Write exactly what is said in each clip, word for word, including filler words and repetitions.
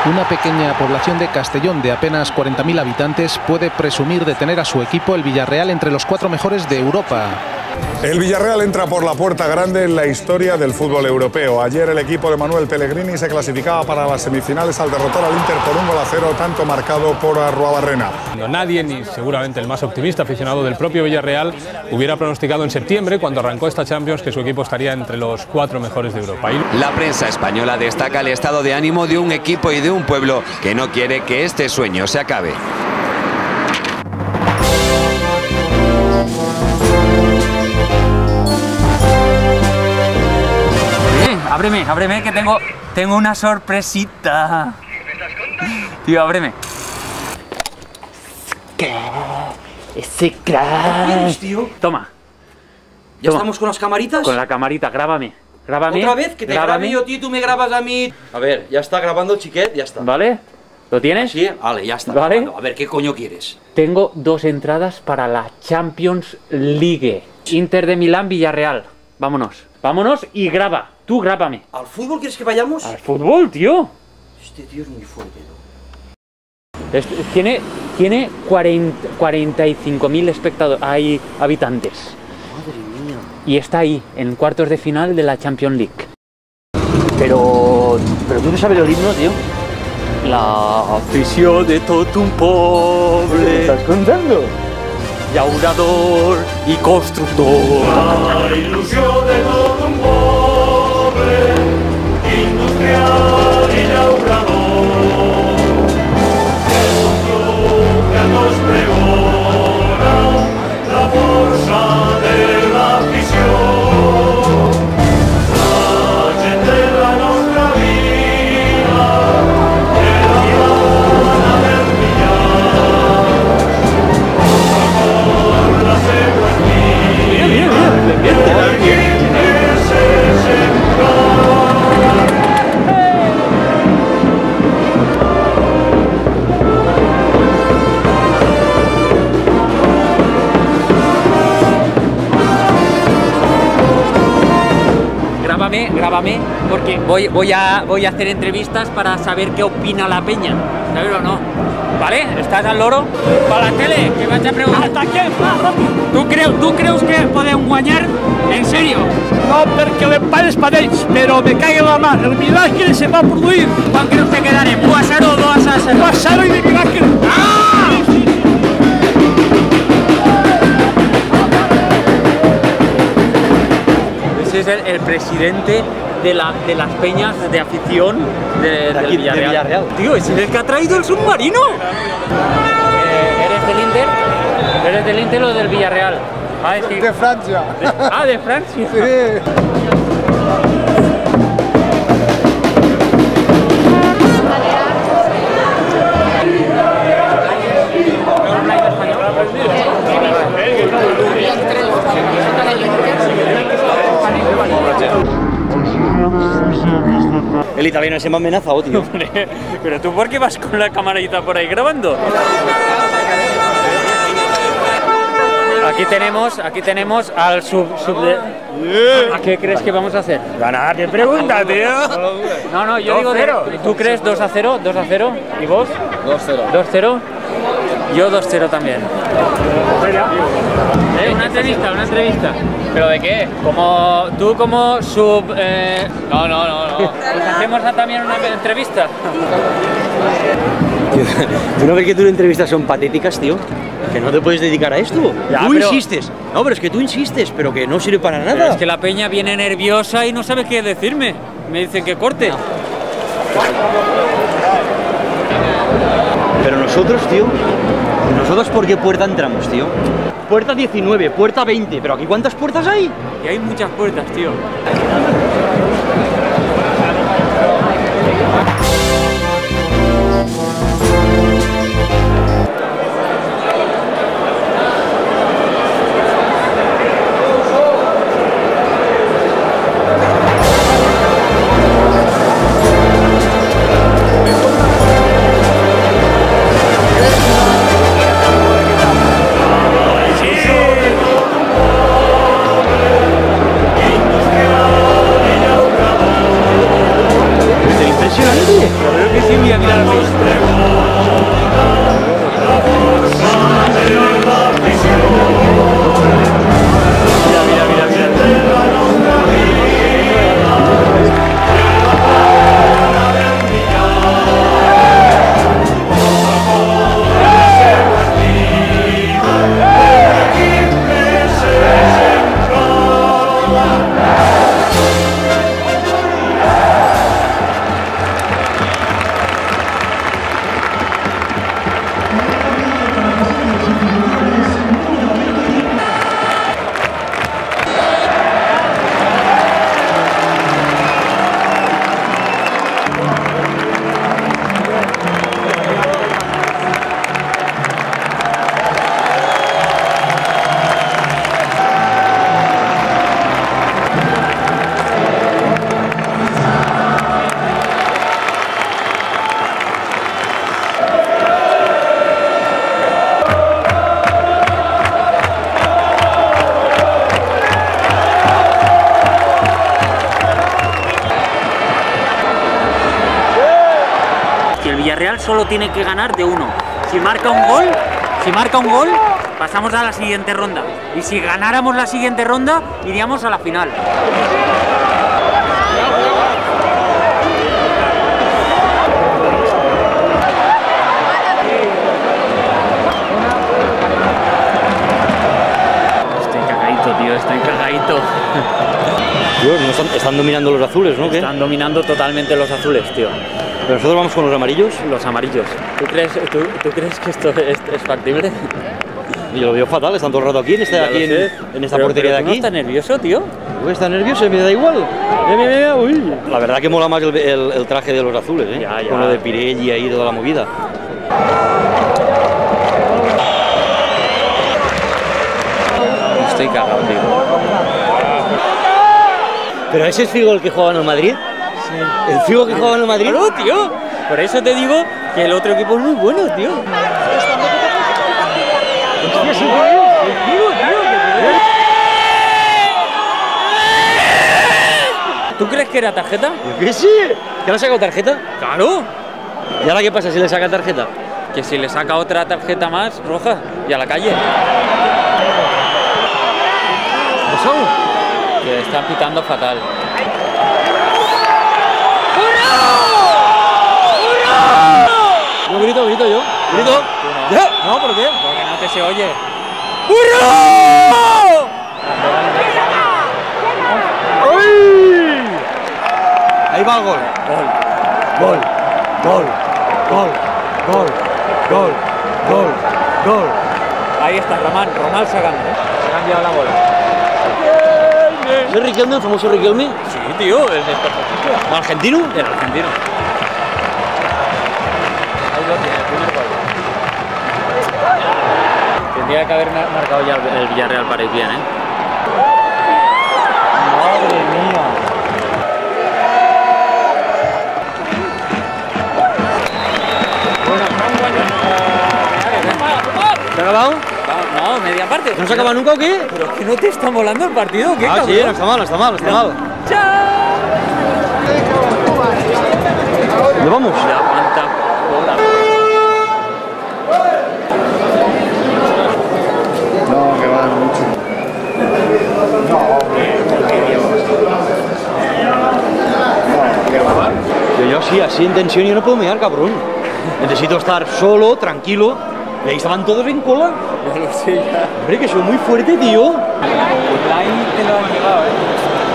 Una pequeña población de Castellón de apenas cuarenta mil habitantes puede presumir de tener a su equipo, el Villarreal, entre los cuatro mejores de Europa. El Villarreal entra por la puerta grande en la historia del fútbol europeo. Ayer el equipo de Manuel Pellegrini se clasificaba para las semifinales al derrotar al Inter por un gol a cero, tanto marcado por Arruabarrena. Nadie, ni seguramente el más optimista aficionado del propio Villarreal, hubiera pronosticado en septiembre, cuando arrancó esta Champions, que su equipo estaría entre los cuatro mejores de Europa. La prensa española destaca el estado de ánimo de un equipo y de un pueblo que no quiere que este sueño se acabe. Ábreme, ábreme, que tengo, tengo una sorpresita. Tío, ábreme. ¿Qué? Ese crack. Tío. Toma. ¿Ya Toma. estamos con las camaritas? Con la camarita, grábame. Grábame. ¿Otra vez? Que te grábame. grabe yo, tío, tú me grabas a mí. A ver, ya está grabando el chiquet, ya está. ¿Vale? ¿Lo tienes? Sí, vale, ya está. ¿Vale? Grabando. A ver, ¿qué coño quieres? Tengo dos entradas para la Champions League. Inter de Milán, Villarreal. Vámonos. Vámonos y graba. Tú grábame. ¿Al fútbol quieres que vayamos? Al fútbol, tío. Este tío es muy fuerte, ¿no? Este, tiene tiene cuarenta, cuarenta y cinco mil espectadores, hay habitantes. Madre mía. Y está ahí, en cuartos de final de la Champions League. Pero... Pero tú no sabes el himno, tío. La afición de todo un pueblo. ¿Qué estás contando? Llaurador y constructor. La ilusión de todo un pobre, industrial y llaurador. Es un club que nos pregona la fuerza de la afición. La gente de la nuestra vida, que la van a ver brillar. Por la seguridad. Mira, mira, mira, mira. Grábame, grábame, porque voy, voy, a, voy a hacer entrevistas para saber qué opina la peña, ¿sabes o no? ¿Vale? ¿Estás al loro? Para la tele, que vaig a preguntar. ¿Hasta quién? Tu creus, tu creus que podem guanyar? En serio? No, perquè l'empat és per ells, però me cague la mà, el miracle se va produir. Quan creus que quedarem? u a zero o dos a zero? u a zero i de miracle. ¡Ah! Ese es el, el presidente de, la, de las peñas de afición de, de del aquí, Villarreal. de Villarreal. Tío, ¿ese es el que ha traído el submarino? Eh, ¿Eres del Inter? ¿Eres del Inter o del Villarreal? Ah, sí. De Francia. De, ah, de Francia. Sí. El italiano se me ha amenazado, tío. Pero tú, ¿por qué vas con la camarita por ahí grabando? Aquí tenemos, aquí tenemos al sub, sub de... ¿A qué crees que vamos a hacer? Ganar, ¿qué pregunta, tío? No, no, yo digo, de, ¿tú crees dos a cero? ¿dos a cero? ¿Y vos? dos cero. ¿dos cero? Yo dos cero también. Eh, una entrevista, una entrevista. ¿Pero de qué? Como tú como sub... Eh... No, no, no, no. Pues hacemos también una entrevista. Tío, ¿tú no ves que tus entrevistas son patéticas, tío? Que no te puedes dedicar a esto. Ya, tú pero... insistes. No, pero es que tú insistes, pero que no sirve para nada. Pero es que la peña viene nerviosa y no sabe qué decirme. Me dicen que corte. No. Pero nosotros, tío, ¿nosotros por qué puerta entramos, tío? Puerta diecinueve, puerta veinte, pero aquí ¿cuántas puertas hay? Y hay muchas puertas, tío. Industrial solo tiene que ganar de uno. Si marca un gol, si marca un gol, pasamos a la siguiente ronda. Y si ganáramos la siguiente ronda, iríamos a la final. Estoy cagadito, tío, estoy cagadito. Dios, no están, están dominando los azules, ¿no? ¿Qué? Están dominando totalmente los azules, tío. Pero nosotros vamos con los amarillos. Los amarillos. ¿Tú crees, tú, ¿tú crees que esto es, es factible? Y lo veo fatal, están todo el rato aquí, en, este, aquí en, en esta pero, portería pero de aquí. ¿No estás nervioso, tío? ¿Está nervioso? Me da igual. Mira, mira, mira, uy. La verdad que mola más el, el, el traje de los azules, ¿eh? Ya, ya. Con lo de Pirelli ahí, toda la movida. Estoy cagado, tío. ¿Pero ese es Figo el que juega en el Madrid? Sí. ¿El Figo que juega en el Madrid? Claro, tío. Por eso te digo que el otro equipo es muy bueno, tío. Hostia, sí, tío. El Figo, tío. ¿Tú crees que era tarjeta? ¿Qué sí? ¿Que le ha sacado tarjeta? Claro. ¿Y ahora qué pasa si le saca tarjeta? Que si le saca otra tarjeta más, roja, y a la calle. ¿Eso? Que están pitando fatal. No, grito, grito yo. ¿Grito? ¿Tú no? No, ¿por qué? Porque no te se oye. ¡Hurra! ¡Uy! Ahí va el gol. Gol. Gol. Gol. Gol. Gol. Gol. Gol. Gol. Ahí está, Román. Román se ha ganado, ¿eh? Se ha cambiado la bola. ¿Es Riquelme, el famoso Riquelme? Sí, tío, es de ¿El argentino? El argentino. Ahí lo tiene, el primer gol. Tendría que haber marcado ya el Villarreal para ir bien, ¿eh? Madre mía. ¿Se ha acabado? No, media parte. ¿No se acaba nunca o qué? ¿Pero es que no te está molando el partido? ¿Qué, Ah, cabrón? sí, no está mal, no está mal, no está mal. ¿Dónde vamos? Ya aguanta bola. No, que va mucho. Yo, yo sí, así en tensión yo no puedo mirar, cabrón. Necesito estar solo, tranquilo. Y ahí estaban todos en cola. Ya lo sé, ya. Hombre, que soy muy fuerte, tío. Ahí te lo han llevado, ¿eh?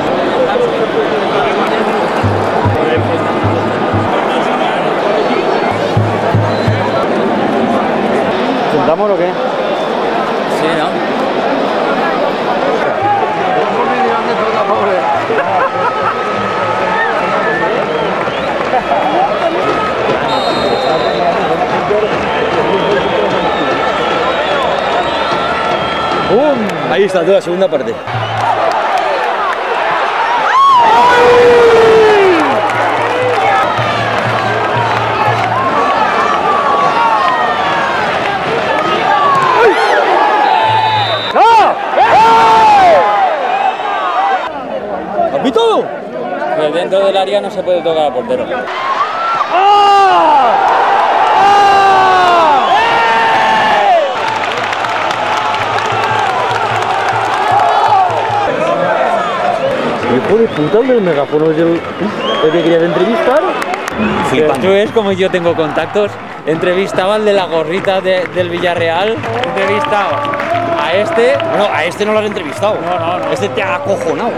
¿Sentamos o qué? Sí, ¿no? ¡Bum! Ahí está, toda la segunda parte. ¿Has visto? Pero dentro del área no se puede tocar al portero. Hijo de puta, el del megáfono es el, el que querías entrevistar. Pero tú ves como yo tengo contactos. Entrevistaba al de la gorrita de, del Villarreal. Entrevistaba a este. Bueno, a este no lo has entrevistado. No, no, no. Este te ha acojonado.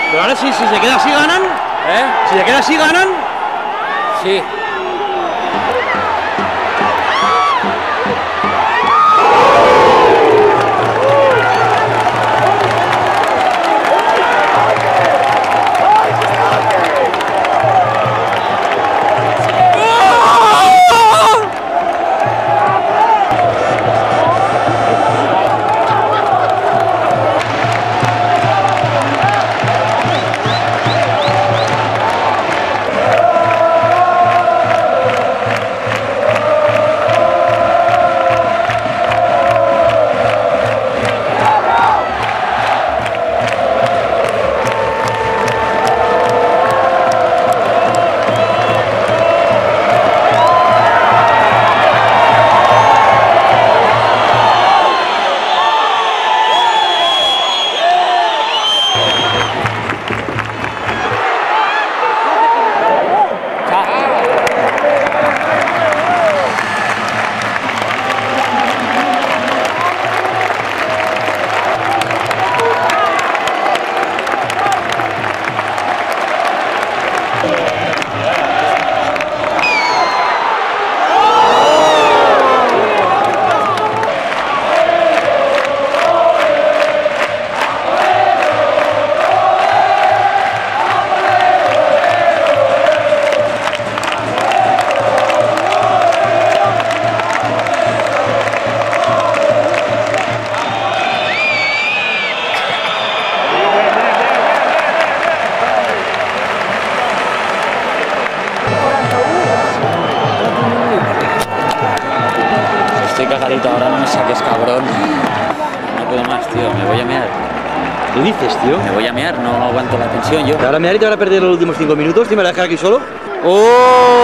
Pero ahora sí, si se queda así ganan. ¿Eh? Si se queda así ganan. Sí. Estoy cagadito, ahora no me saques, cabrón. No puedo más, tío, me voy a mear. ¿Qué dices, tío? Me voy a mear, no aguanto la tensión yo. ¿Te vas a mear y te van a perder los últimos cinco minutos? ¿Te me vas a dejar aquí solo? ¡Oh!